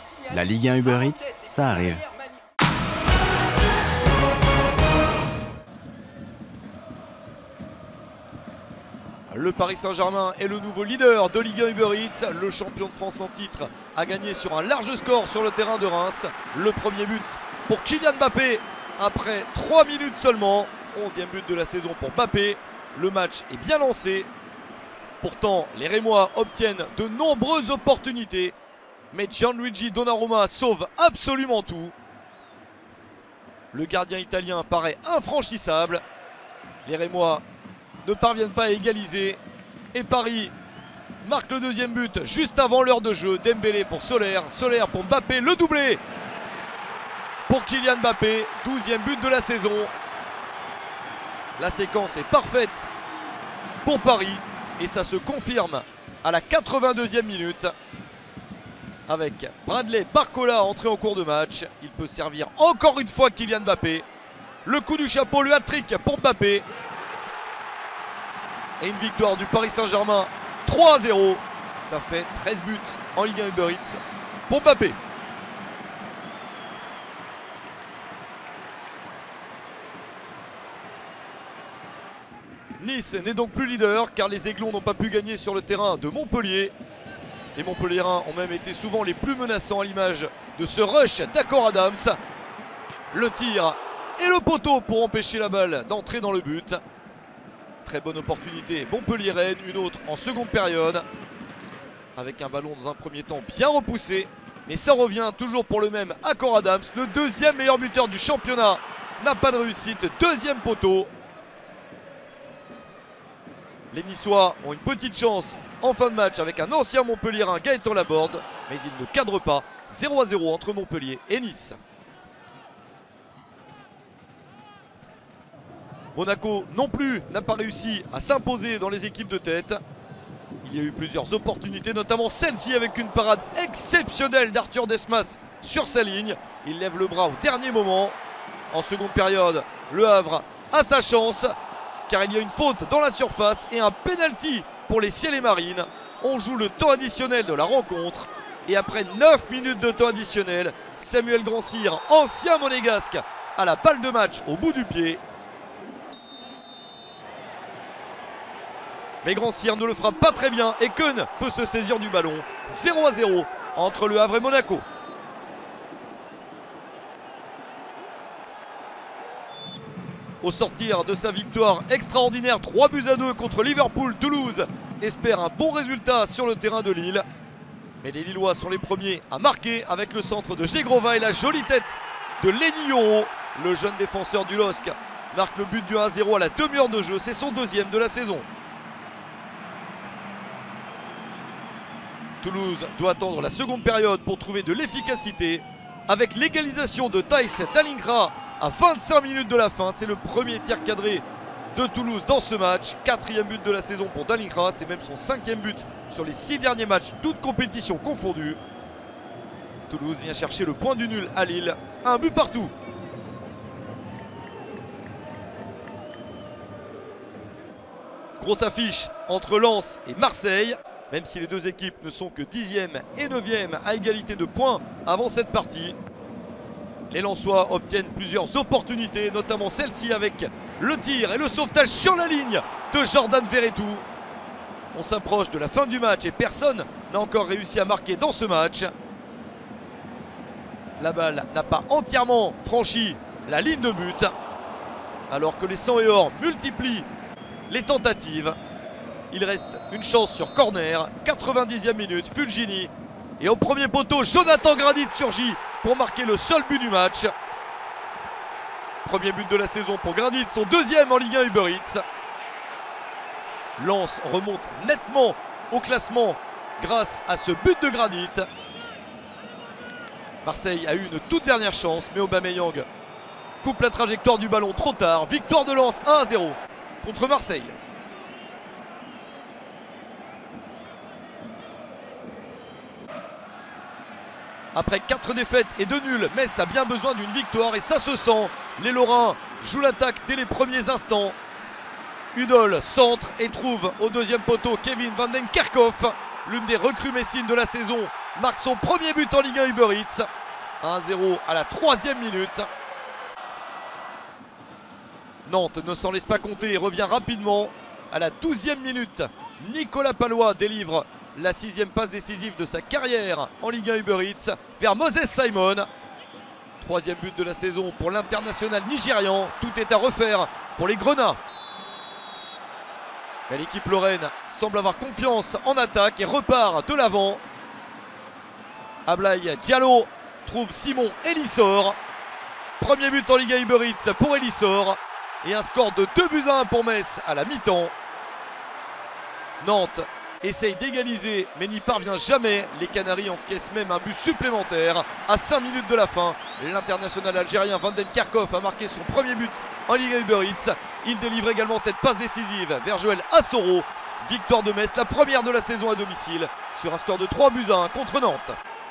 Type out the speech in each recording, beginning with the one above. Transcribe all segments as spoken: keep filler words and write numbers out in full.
La Ligue un Uber Eats, ça arrive. Le Paris Saint-Germain est le nouveau leader de Ligue un Uber Eats. Le champion de France en titre a gagné sur un large score sur le terrain de Reims. Le premier but pour Kylian Mbappé après trois minutes seulement. onzième but de la saison pour Mbappé. Le match est bien lancé. Pourtant, les Rémois obtiennent de nombreuses opportunités. Mais Gianluigi Donnarumma sauve absolument tout. Le gardien italien paraît infranchissable. Les Rémois ne parviennent pas à égaliser. Et Paris marque le deuxième but juste avant l'heure de jeu. Dembélé pour Soler, Soler pour Mbappé, le doublé pour Kylian Mbappé, douzième but de la saison. La séquence est parfaite pour Paris et ça se confirme à la quatre-vingt-deuxième minute avec Bradley Barcola entré en cours de match. Il peut servir encore une fois Kylian Mbappé. Le coup du chapeau, le hat-trick pour Mbappé. Et une victoire du Paris Saint-Germain trois à zéro. Ça fait treize buts en Ligue un Uber Eats pour Mbappé. Nice n'est donc plus leader car les Aiglons n'ont pas pu gagner sur le terrain de Montpellier. Les Montpelliérains ont même été souvent les plus menaçants à l'image de ce rush d'Akor Adams. Le tir et le poteau pour empêcher la balle d'entrer dans le but. Très bonne opportunité Montpellier-Rennes, une autre en seconde période. Avec un ballon dans un premier temps bien repoussé. Mais ça revient toujours pour le même Akor Adams. Le deuxième meilleur buteur du championnat n'a pas de réussite. Deuxième poteau. Les Niçois ont une petite chance en fin de match avec un ancien Montpelliérain, Gaëtan Laborde. Mais il ne cadre pas. zéro à zéro entre Montpellier et Nice. Monaco non plus n'a pas réussi à s'imposer dans les équipes de tête. Il y a eu plusieurs opportunités, notamment celle-ci avec une parade exceptionnelle d'Arthur Desmas sur sa ligne. Il lève le bras au dernier moment. En seconde période, Le Havre a sa chance car il y a une faute dans la surface et un penalty pour les Ciel et Marines. On joue le temps additionnel de la rencontre. Et après neuf minutes de temps additionnel, Samuel Grand-Cyr, ancien monégasque, a la balle de match au bout du pied. Mais Grand-Cyr ne le frappe pas très bien et Keun peut se saisir du ballon. zéro à zéro entre Le Havre et Monaco. Au sortir de sa victoire extraordinaire trois buts à deux contre Liverpool, Toulouse espère un bon résultat sur le terrain de Lille. Mais les Lillois sont les premiers à marquer avec le centre de Gégrova et la jolie tête de Lenny Yoro. Le jeune défenseur du L O S C marque le but du un à zéro à la demi-heure de jeu. C'est son deuxième de la saison. Toulouse doit attendre la seconde période pour trouver de l'efficacité avec l'égalisation de Thaïs Dallingra à vingt-cinq minutes de la fin. C'est le premier tir cadré de Toulouse dans ce match. Quatrième but de la saison pour Dallingra. C'est même son cinquième but sur les six derniers matchs, toutes compétitions confondues. Toulouse vient chercher le point du nul à Lille. Un but partout. Grosse affiche entre Lens et Marseille. Même si les deux équipes ne sont que dixième et neuvième à égalité de points avant cette partie. Les Lensois obtiennent plusieurs opportunités, notamment celle-ci avec le tir et le sauvetage sur la ligne de Jordan Verretou. On s'approche de la fin du match et personne n'a encore réussi à marquer dans ce match. La balle n'a pas entièrement franchi la ligne de but, alors que les sang et or multiplient les tentatives. Il reste une chance sur corner, quatre-vingt-dixième minute, Fulgini. Et au premier poteau, Jonathan Gradit surgit pour marquer le seul but du match. Premier but de la saison pour Gradit, son deuxième en Ligue un Uber Eats. Lens remonte nettement au classement grâce à ce but de Gradit. Marseille a eu une toute dernière chance, mais Aubameyang coupe la trajectoire du ballon trop tard. Victoire de Lens un à zéro contre Marseille. Après quatre défaites et deux nuls, Metz a bien besoin d'une victoire et ça se sent. Les Lorrains jouent l'attaque dès les premiers instants. Udol centre et trouve au deuxième poteau Kevin Van den Kerkhoff. L'une des recrues messines de la saison marque son premier but en Ligue un Uber Eats. un zéro à la troisième minute. Nantes ne s'en laisse pas compter et revient rapidement. À la douzième minute, Nicolas Pallois délivre la sixième passe décisive de sa carrière en Ligue un Uber Eats vers Moses Simon. Troisième but de la saison pour l'international nigérian. Tout est à refaire pour les Grenats. L'équipe lorraine semble avoir confiance en attaque et repart de l'avant. Ablaye Diallo trouve Simon Elissor. Premier but en Ligue un Uber Eats pour Elissor. Et un score de deux buts à un pour Metz à la mi-temps. Nantes essaye d'égaliser mais n'y parvient jamais. Les Canaries encaissent même un but supplémentaire à cinq minutes de la fin. L'international algérien Vanden Kerkhoff a marqué son premier but en Ligue un Uber Eats. Il délivre également cette passe décisive vers Joël Assoro. Victoire de Metz, la première de la saison à domicile, sur un score de trois buts à un contre Nantes.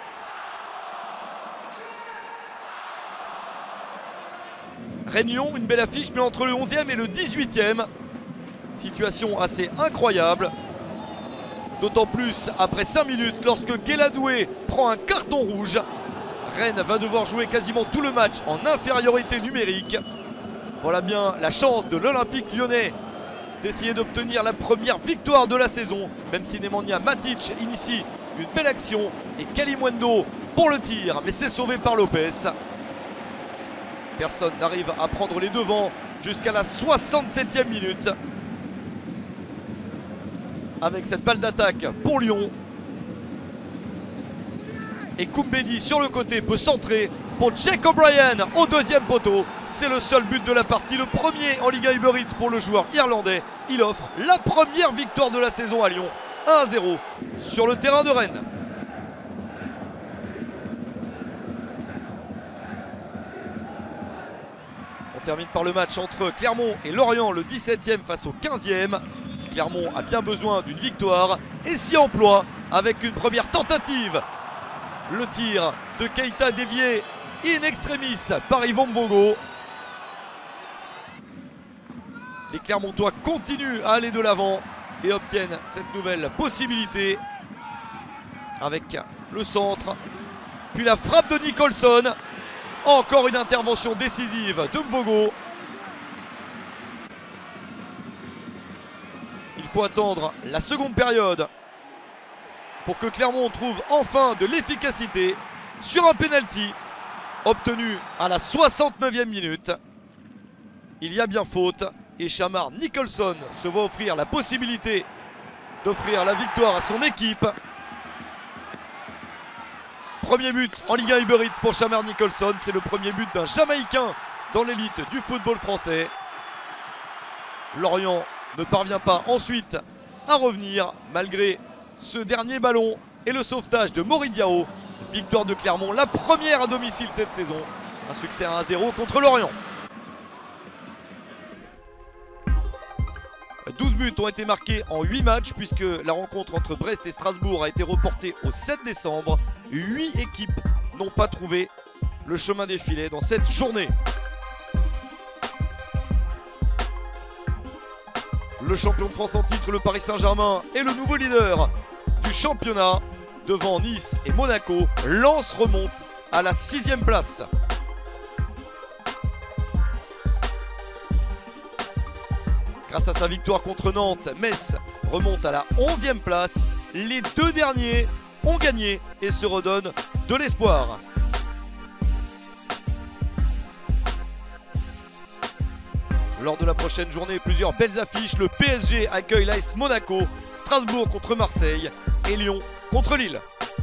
Rennes-Lyon, une belle affiche, mais entre le onzième et le dix-huitième. Situation assez incroyable. D'autant plus après cinq minutes lorsque Guéladoué prend un carton rouge. Rennes va devoir jouer quasiment tout le match en infériorité numérique. Voilà bien la chance de l'Olympique lyonnais d'essayer d'obtenir la première victoire de la saison. Même si Nemanja Matic initie une belle action et Kalimundo pour le tir, mais c'est sauvé par Lopez. Personne n'arrive à prendre les devants jusqu'à la soixante-septième minute. Avec cette balle d'attaque pour Lyon. Et Koumbedi sur le côté peut centrer pour Jake O'Brien au deuxième poteau. C'est le seul but de la partie, le premier en Ligue un Uber Eats pour le joueur irlandais. Il offre la première victoire de la saison à Lyon, un à zéro sur le terrain de Rennes. On termine par le match entre Clermont et Lorient, le dix-septième face au quinzième. Clermont a bien besoin d'une victoire et s'y emploie avec une première tentative. Le tir de Keita dévié in extremis par Yvon Bogo. Les Clermontois continuent à aller de l'avant et obtiennent cette nouvelle possibilité avec le centre. Puis la frappe de Nicholson. Encore une intervention décisive de Mvogo. Il faut attendre la seconde période pour que Clermont trouve enfin de l'efficacité sur un penalty obtenu à la soixante-neuvième minute. Il y a bien faute et Shamar Nicholson se voit offrir la possibilité d'offrir la victoire à son équipe. Premier but en Ligue un Uber Eats pour Shamar Nicholson. C'est le premier but d'un Jamaïcain dans l'élite du football français. Lorient ne parvient pas ensuite à revenir malgré ce dernier ballon et le sauvetage de Mori Diao. Victoire de Clermont, la première à domicile cette saison. Un succès un à zéro contre Lorient. douze buts ont été marqués en huit matchs puisque la rencontre entre Brest et Strasbourg a été reportée au sept décembre. huit équipes n'ont pas trouvé le chemin des filets dans cette journée. Le champion de France en titre, le Paris Saint-Germain, est le nouveau leader du championnat devant Nice et Monaco. Lens remonte à la sixième place. Grâce à sa victoire contre Nantes, Metz remonte à la onzième place. Les deux derniers ont gagné et se redonnent de l'espoir. Lors de la prochaine journée, plusieurs belles affiches. Le P S G accueille l'A S Monaco, Strasbourg contre Marseille et Lyon contre Lille.